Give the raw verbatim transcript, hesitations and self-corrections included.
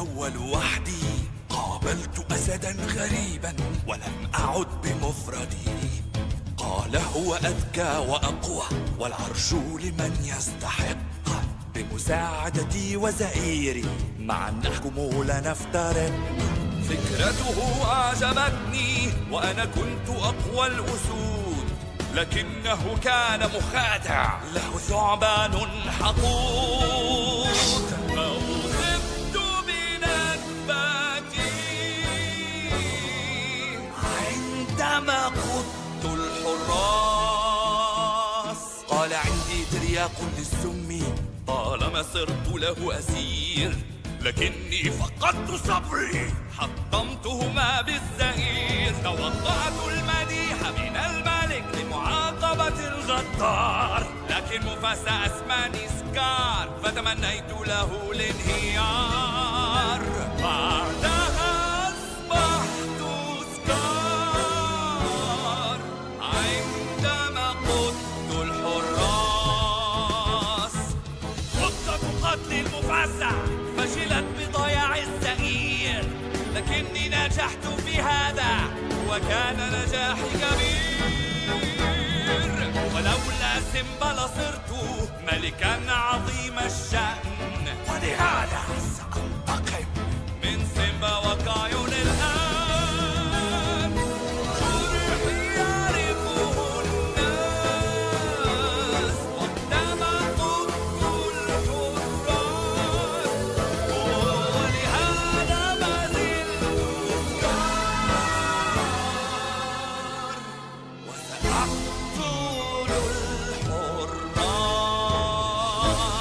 الأول وحدي قابلت أسدا غريبا ولم أعد بمفردي. قال هو أذكى وأقوى والعرش لمن يستحق، بمساعدتي وزئيري معا نحكم لا نفترق. فكرته أعجبتني وأنا كنت أقوى الأسود، لكنه كان مخادع له ثعبان حقود. فأصبت بنكبتي عندما قدت الحراس. قال عندي ترياق للسم طالما صرت له أسير، لكني فقدت صبري حطمتهما بالزهير. توقعت المديح من الملك لمعاقبة الغدار، لكن مفاسا أسماني سكار فتمنيت له الانهيار. بعدها أصبحت سكار عندما قدت الحراس. خطة قتل المفاسا فشلت بضياع الزئير، لكني نجحت في هذا وكان نجاحي كبير. ولولا سيمبا لصرت ملكا عظيم الشأن، ولهذا سأنتقم من سيمبا وكايون الآن. جرحي يعرفه الناس وقتما قدت الحراس، ولهذا ما زلت سكار وسأقتل الحراس.